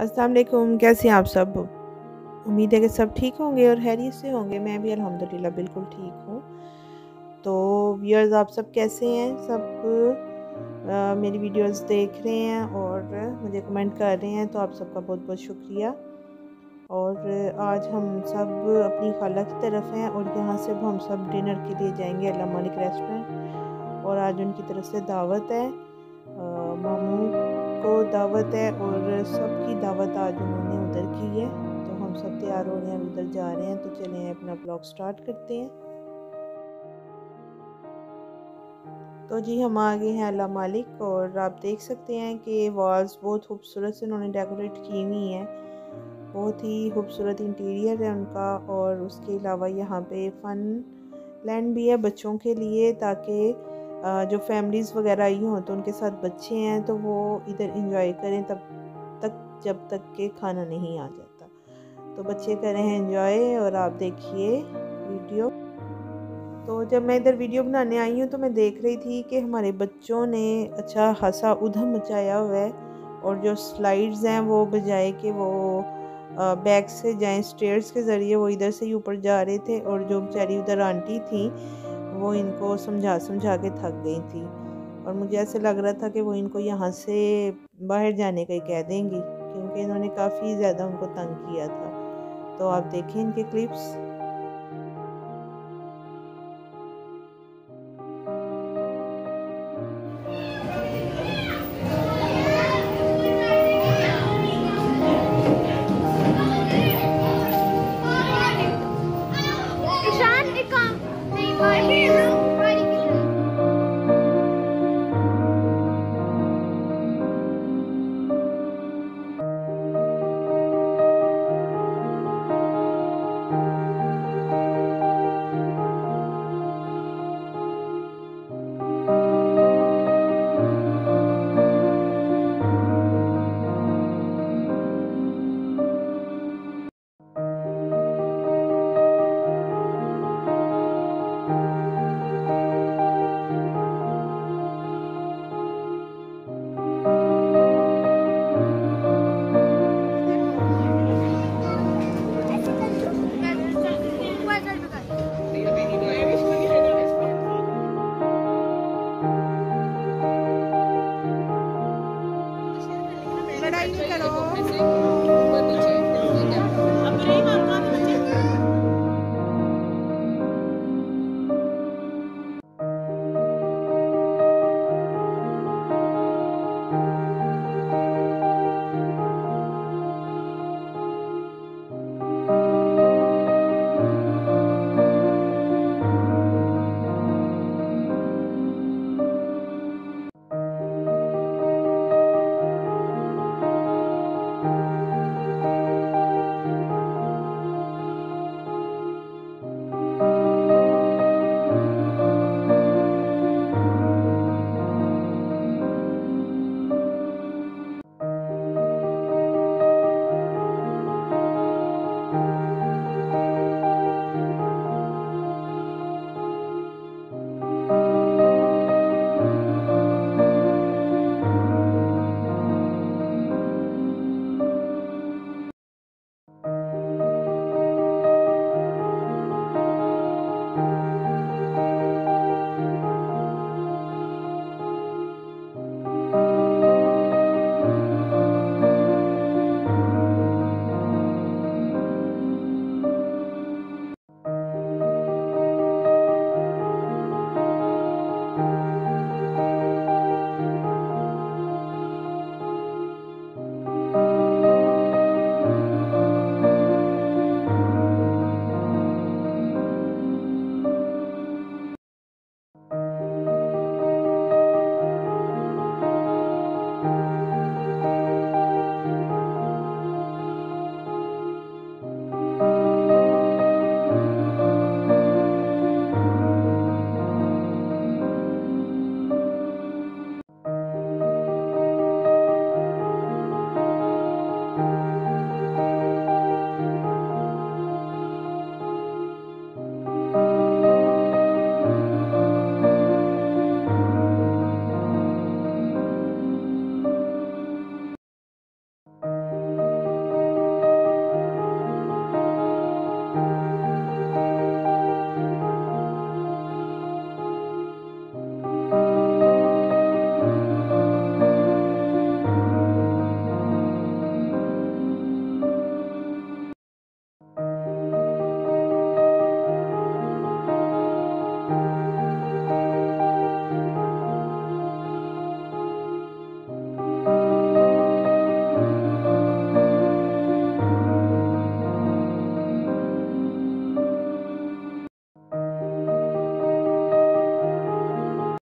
अस्सलाम वालेकुम। कैसे हैं आप सब? उम्मीद है कि सब ठीक होंगे और खैरियत से होंगे। मैं भी अल्हम्दुलिल्लाह बिल्कुल ठीक हूँ। तो व्यूअर्स, आप सब कैसे हैं? सब मेरी वीडियोस देख रहे हैं और मुझे कमेंट कर रहे हैं, तो आप सबका बहुत बहुत शुक्रिया। और आज हम सब अपनी खाला की तरफ हैं और यहाँ से हम सब डिनर के लिए जाएंगे अल्लाह मालिक रेस्टोरेंट। और आज उनकी तरफ से दावत है, मामू को दावत है और सबकी दावत आज उन्होंने उधर की है। तो हम सब तैयार हो रहे हैं, उधर जा रहे हैं। तो चलें अपना ब्लॉग स्टार्ट करते हैं। तो जी हम आ गए हैं अल्लाह मालिक, और आप देख सकते हैं कि वॉल्स बहुत खूबसूरत से उन्होंने डेकोरेट की हुई हैं। बहुत ही खूबसूरत इंटीरियर है उनका। और उसके अलावा यहाँ पे फ़न लैंड भी है बच्चों के लिए, ताकि जो फैमिलीज़ वगैरह आई हों तो उनके साथ बच्चे हैं तो वो इधर इंजॉय करें तब तक जब तक के खाना नहीं आ जाता। तो बच्चे कर रहे हैं इंजॉय और आप देखिए वीडियो। तो जब मैं इधर वीडियो बनाने आई हूँ तो मैं देख रही थी कि हमारे बच्चों ने अच्छा खासा उधम मचाया हुआ है। और जो स्लाइड्स हैं वो बजाय कि वो बैक से जाएं, स्टेयर्स के ज़रिए वो इधर से ही ऊपर जा रहे थे। और जो बेचारी उधर आंटी थी वो इनको समझा समझा के थक गई थी। और मुझे ऐसे लग रहा था कि वो इनको यहाँ से बाहर जाने का ही कह देंगी, क्योंकि इन्होंने काफ़ी ज़्यादा उनको तंग किया था। तो आप देखें इनके क्लिप्स। लड़ाई नहीं करो।